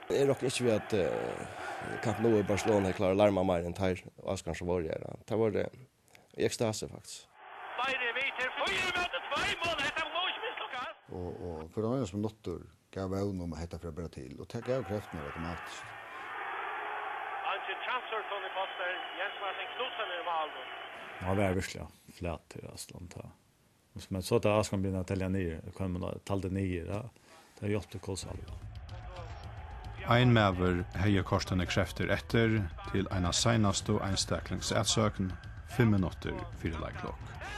Jag rockar inte vid att Camp Nou i Barcelona klarar larma mer än tar Oscar som var det. Det var det i extase faktiskt. Och för de som nottor gav väl om att heta för bra till och ta gav kraften automatiskt. Ja, det är verkligen flätt till Aslan ta. Men så att Askan blir Natalia ner, kan man talde ner där. Det har gjort det kolossalt. Ein maver heie kortene krefter etter til eina seinaste einstaklingsætsøken 5 minutter fyrir leiklokk.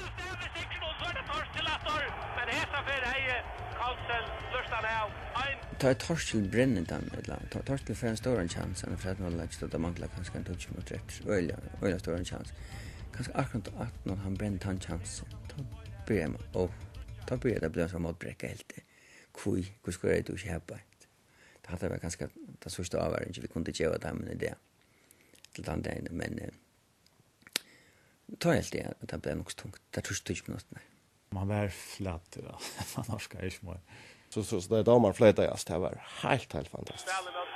Ta ett Torsten Brennedan eller Torsten för en stor chans än för att man lägger det manglar kanske en touch mot rätt. Öliga stor chans. Kanske akkurat att när han bränner han chans. Ta bem och ta bem det blir som mot bräcka helt. Hur ska det du köpa? Det hade varit ganska det första avvägningen vi kunde ge dem en idé. Till den där men ta helt det blev nog tungt. Det tror jag inte något. Man var flätt då. Man ska ju små. Så det där man flätas det var helt fantastiskt.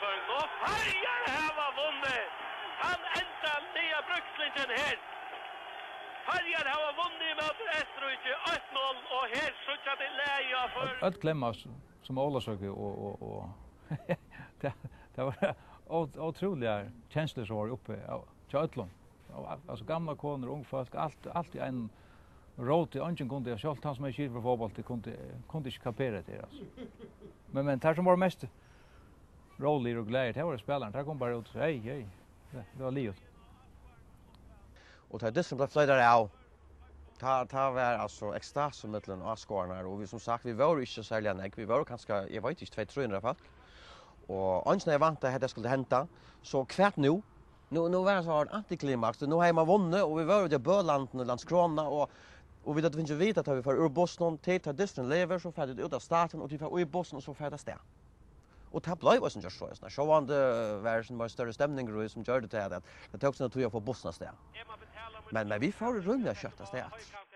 Han ända nya brukslingen här. Harjar har vunnit mot Österrike 1-0 och här skjuter det läge för att glömma som Olasöke och det var otroliga känslor som var uppe till Ötlund. Alltså gamla koner, ung folk, allt i en råd till ungen kunde jag själv han som är kir för fotboll det kunde inte kapera det alltså. Men där som var mest rolig och glad det var spelaren. Där kom bara ut hej. Det var livet. Och det som blev flyttar av. Ta var alltså extra som mellan avskårarna och vi som sagt vi var inte särskilt näck. Vi var kanske jag vet inte 200-300 folk. Och ans när jag vant att det skulle hända så kvärt nu var det så en antiklimax. Nu har man vunnit och vi var i Bölanden och Landskrona och vi inte veta att vi får ur Boston till Disney lever så färdigt ut av staten och vi får i Boston och så färdas det. Och det blev ju inte så såna. Så var det version var större stämning som gjorde det att det tog också att jag får Boston där. Men vi får runda köttas det.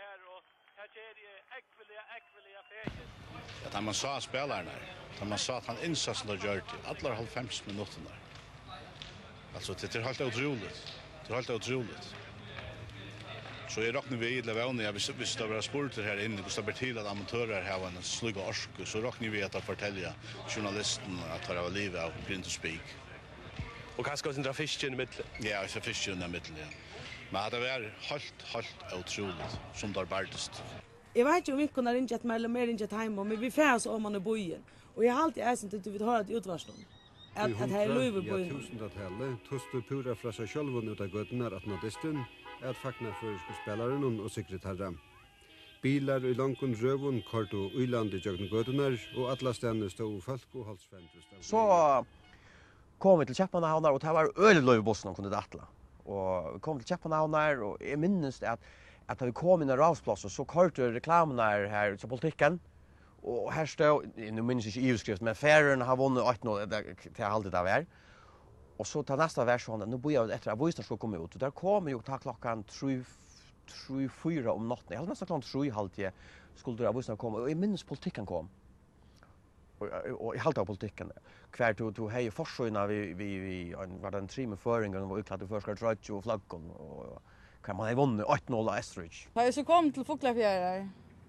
Att man sa spelarna, att man sa att han insatsen har gjort alla 90 minuterna. Alltså det är helt otroligt. Det är helt otroligt. Så jag räknar vi idla vänner, hvis det var sporter här inne, hvis det blir till att amatörer har en slugga orsk, så räknar vi att fortälja journalisten att det var livet av Grint och Spik. och kanske också en fisk i mitten. Ja, så fisk i mitten, ja. Men det var helt otroligt som det arbetades. Jag vet inte om vi kunde ringa ett eller mer ringa ett hem, men vi färs om man är bojen. Och jag har alltid äsent att vi vill höra ett utvarsning. Att här är löv i bojen. 1000-talet tostu pura fra seg själv ut av götterna att nadisten att fakna för spelaren och sekreteraren. Bilar i långun rövun kort och uland i jögn götterna och alla stänner stod folk och halsfränder. Så kom vi till Köpenhamn och det var öl i Boston kunde det attla. Och vi kom till Köpenhamn och jag minns att vi kom in i Ravsplatsen så kort reklamen här till politiken. Och här stod, nu minns jag inte EU-skrift, men Färön har vunnit 8-0, det har alltid det här. Och så tar nästa version, nu bor jag efter att Boistan skulle komma ut. Och där kommer ju ta klockan 3-4 om natten. Jag hade nästan klockan 3:30 skulle Boistan komma. Och jag minns politiken kom. Och i halta av politiken. Kvar to hej forsöjna vi var den 3 med föringen och var utklädd för ska tröja och flaggan och kan man ha vunnit 8-0 av Estridge. Har jag så kom till Fuglafjärd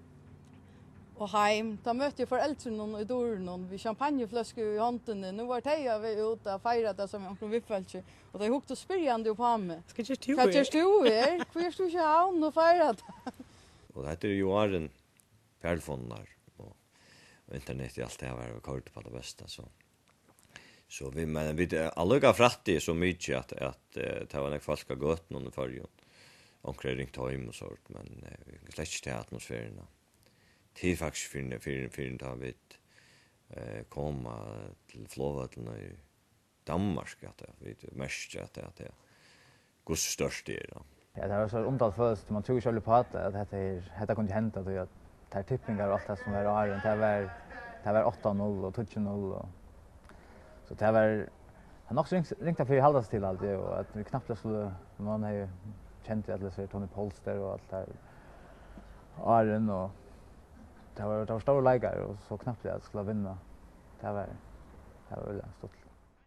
och hem, då mötte jag föräldrarna i dörren vid champagneflaskor i handen. Nu var det vi ute och firade som jag kom viffältje. Och det hukte spyrjande på mig. Ska jag stå här? Hur är du så havn och firade? Och det är ju Arjen Perlfonnar och internet i allt det här var kort på det bästa så vi men vi alla fratti så mycket att det var en folk har gått någon förrjun. Omkring ringt hem och sånt men vi släckte till atmosfären. Det faktiskt för att vi komma till Flåvatlen i Danmark att vi mest att det går störst det då. Ja, det var så omtalt först man tror själv på att det kunde hända då att där tippingar och allt det som var Arjen det var 8-0 och 12-0 och så det var han också ringte för hållas till allt det och att knappt skulle man har ju känt att det så Tony Polster och allt där Arjen och det var stora läger och så knappt att skulle vinna. Det var väl stort.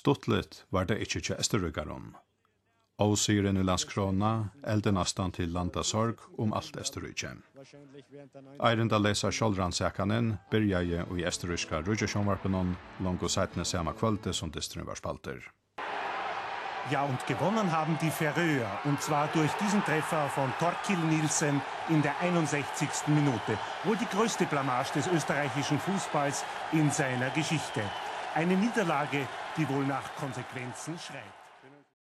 Stuttlet var det ikke til Østerrikaron. Og siren i landskrona elde nastan til landasorg alt Østerrike. Eirenda leser sjålrannsekanen byrja i Østerrikska rujasjonvarpenon langt seitne samme kvölde som distrin var spalter. Ja, und gewonnen haben die Färöer, und zwar durch diesen Treffer von Torkil Nielsen in der 61. Minute. Wohl die größte Blamage des österreichischen Fußballs in seiner Geschichte. Eine Niederlage, die wohl nach Konsequenzen schreit.